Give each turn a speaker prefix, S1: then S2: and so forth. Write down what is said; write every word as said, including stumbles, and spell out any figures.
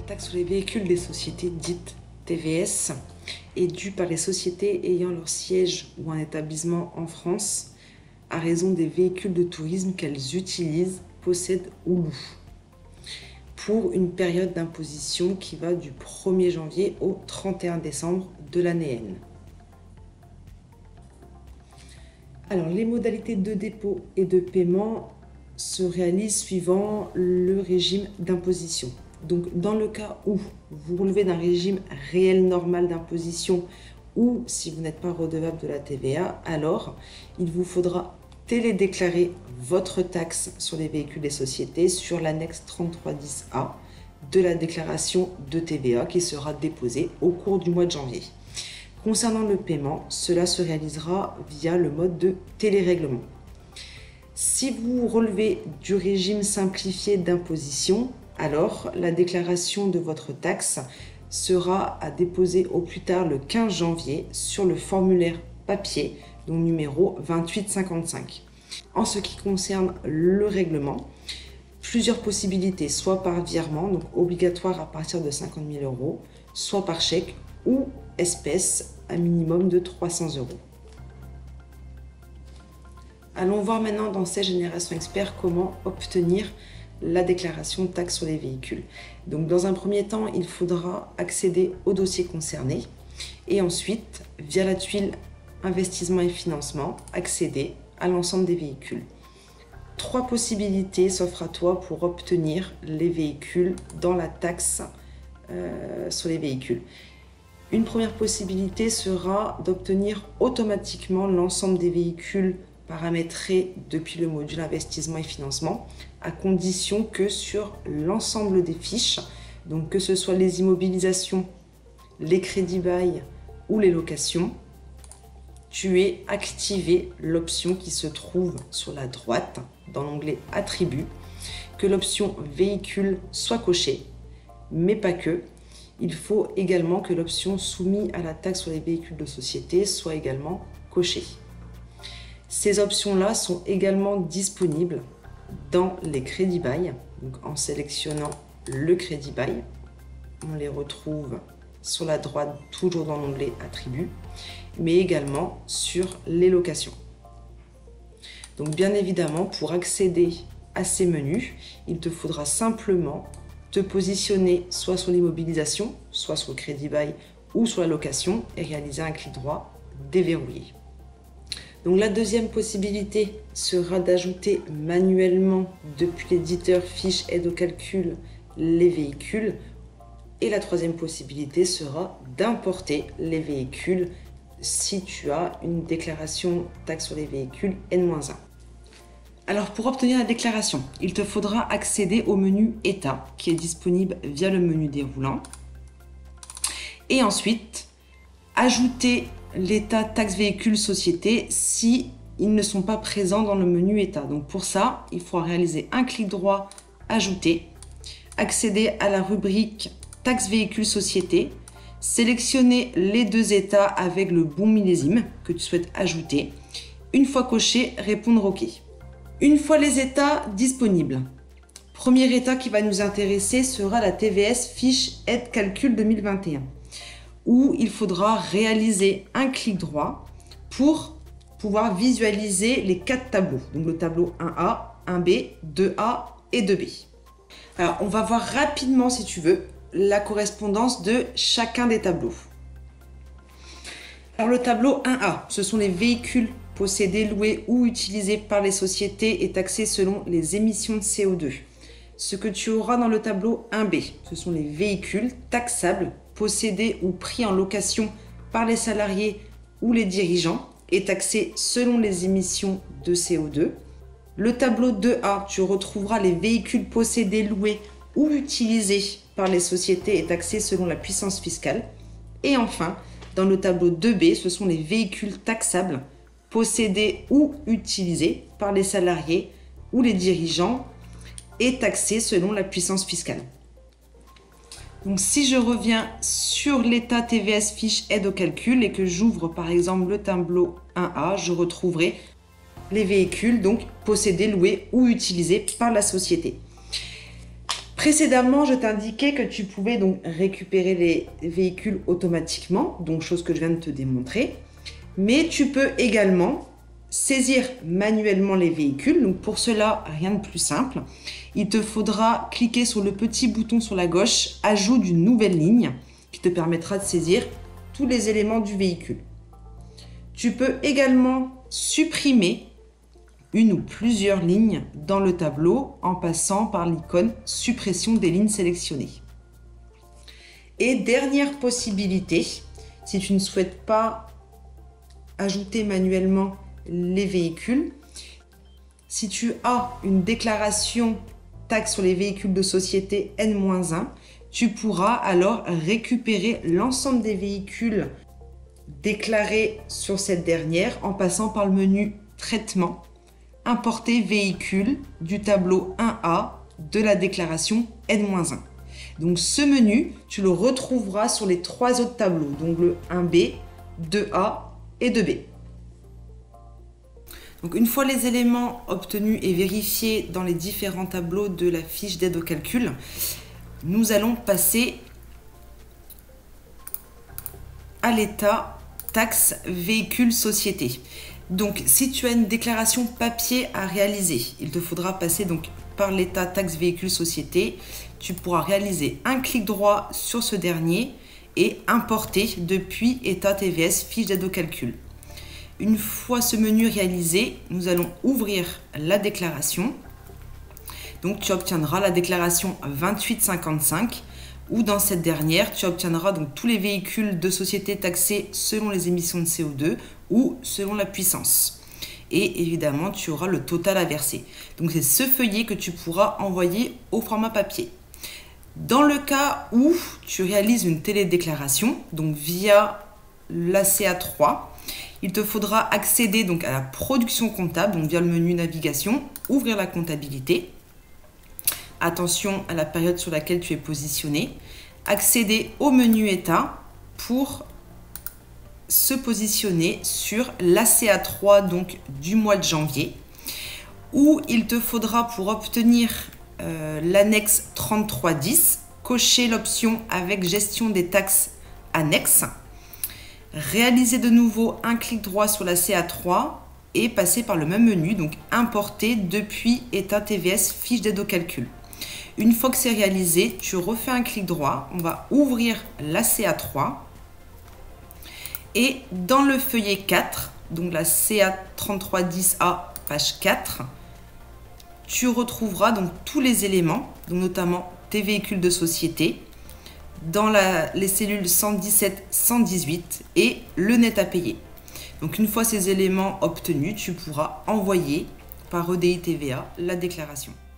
S1: taxe sur les véhicules des sociétés dites T V S est due par les sociétés ayant leur siège ou un établissement en France à raison des véhicules de tourisme qu'elles utilisent, possèdent ou louent, pour une période d'imposition qui va du premier janvier au trente et un décembre de l'année N. Alors, les modalités de dépôt et de paiement se réalisent suivant le régime d'imposition. Donc, dans le cas où vous relevez d'un régime réel normal d'imposition ou si vous n'êtes pas redevable de la T V A, alors il vous faudra télédéclarer votre taxe sur les véhicules des sociétés sur l'annexe trente-trois dix A de la déclaration de T V A qui sera déposée au cours du mois de janvier. Concernant le paiement, cela se réalisera via le mode de télérèglement. Si vous relevez du régime simplifié d'imposition, alors la déclaration de votre taxe sera à déposer au plus tard le quinze janvier sur le formulaire papier, donc numéro vingt-huit cinquante-cinq. En ce qui concerne le règlement, plusieurs possibilités, soit par virement, donc obligatoire à partir de cinquante mille euros, soit par chèque ou espèce à minimum de trois cents euros. Allons voir maintenant dans cette Génération Expert comment obtenir la déclaration de taxe sur les véhicules. Donc dans un premier temps, il faudra accéder au dossier concerné et ensuite, via la tuile investissement et financement, accéder à l'ensemble des véhicules. Trois possibilités s'offrent à toi pour obtenir les véhicules dans la taxe euh, sur les véhicules. Une première possibilité sera d'obtenir automatiquement l'ensemble des véhicules paramétrés depuis le module investissement et financement, à condition que sur l'ensemble des fiches, donc que ce soit les immobilisations, les crédits bail ou les locations, tu aies activé l'option qui se trouve sur la droite dans l'onglet Attributs, que l'option Véhicule soit cochée, mais pas que. Il faut également que l'option soumise à la taxe sur les véhicules de société soit également cochée. Ces options-là sont également disponibles dans les crédits bail. Donc en sélectionnant le crédit bail, on les retrouve sur la droite, toujours dans l'onglet Attributs, mais également sur les locations. Donc bien évidemment, pour accéder à ces menus, il te faudra simplement te positionner soit sur l'immobilisation, soit sur le crédit bail ou sur la location et réaliser un clic droit déverrouillé. Donc la deuxième possibilité sera d'ajouter manuellement depuis l'éditeur fiche aide au calcul les véhicules. Et la troisième possibilité sera d'importer les véhicules si tu as une déclaration taxe sur les véhicules N moins un. Alors pour obtenir la déclaration, il te faudra accéder au menu État qui est disponible via le menu déroulant. Et ensuite, ajouter l'état taxe véhicule société si ils ne sont pas présents dans le menu État. Donc pour ça, il faudra réaliser un clic droit Ajouter, accéder à la rubrique taxe véhicule société, sélectionner les deux états avec le bon millésime que tu souhaites ajouter. Une fois coché, répondre OK. Une fois les états disponibles, premier état qui va nous intéresser sera la T V S fiche aide calcul deux mille vingt et un, où il faudra réaliser un clic droit pour pouvoir visualiser les quatre tableaux. Donc le tableau un A, un B, deux A et deux B. Alors on va voir rapidement, si tu veux, la correspondance de chacun des tableaux. Alors le tableau un A, ce sont les véhicules possédés, loués ou utilisés par les sociétés et taxés selon les émissions de C O deux. Ce que tu auras dans le tableau un B, ce sont les véhicules taxables, possédés ou pris en location par les salariés ou les dirigeants et taxés selon les émissions de C O deux. Le tableau deux A, tu retrouveras les véhicules possédés, loués ou utilisés par les sociétés et taxés selon la puissance fiscale. Et enfin, dans le tableau deux B, ce sont les véhicules taxables, possédés ou utilisés par les salariés ou les dirigeants et taxés selon la puissance fiscale. Donc si je reviens sur l'état T V S fiche aide au calcul et que j'ouvre par exemple le tableau un A, je retrouverai les véhicules donc possédés, loués ou utilisés par la société. Précédemment, je t'indiquais que tu pouvais donc récupérer les véhicules automatiquement, donc chose que je viens de te démontrer. Mais tu peux également saisir manuellement les véhicules. Donc pour cela, rien de plus simple. Il te faudra cliquer sur le petit bouton sur la gauche, ajout d'une nouvelle ligne, qui te permettra de saisir tous les éléments du véhicule. Tu peux également supprimer une ou plusieurs lignes dans le tableau en passant par l'icône suppression des lignes sélectionnées. Et dernière possibilité, si tu ne souhaites pas ajouter manuellement les véhicules, si tu as une déclaration taxe sur les véhicules de société N moins un, tu pourras alors récupérer l'ensemble des véhicules déclarés sur cette dernière en passant par le menu traitement, importer véhicule du tableau un A de la déclaration N moins un. Donc ce menu, tu le retrouveras sur les trois autres tableaux, donc le un B, deux A et deux B. Donc une fois les éléments obtenus et vérifiés dans les différents tableaux de la fiche d'aide au calcul, nous allons passer à l'état taxe véhicule société. Donc si tu as une déclaration papier à réaliser, il te faudra passer donc par l'état taxe véhicule société. Tu pourras réaliser un clic droit sur ce dernier et importer depuis état T V S fiche d'aide au calcul. Une fois ce menu réalisé, nous allons ouvrir la déclaration. Donc tu obtiendras la déclaration vingt-huit cinquante-cinq où dans cette dernière, tu obtiendras donc tous les véhicules de société taxés selon les émissions de C O deux ou selon la puissance. Et évidemment, tu auras le total à verser. Donc c'est ce feuillet que tu pourras envoyer au format papier. Dans le cas où tu réalises une télédéclaration, donc via l'A C A trois, il te faudra accéder donc à la production comptable, donc via le menu navigation, ouvrir la comptabilité. Attention à la période sur laquelle tu es positionné. Accéder au menu état pour se positionner sur l'A C A trois donc du mois de janvier, où il te faudra pour obtenir euh, l'annexe trente-trois dix, cocher l'option avec gestion des taxes annexes. Réaliser de nouveau un clic droit sur la C A trois et passer par le même menu, donc importer depuis état T V S fiche d'aide au calcul. Une fois que c'est réalisé, tu refais un clic droit, on va ouvrir la C A trois et dans le feuillet quatre, donc la C A trente-trois dix A page quatre, tu retrouveras donc tous les éléments, donc notamment tes véhicules de société, dans la, les cellules cent dix-sept cent dix-huit et le net à payer. Donc une fois ces éléments obtenus, tu pourras envoyer par E D I T V A la déclaration.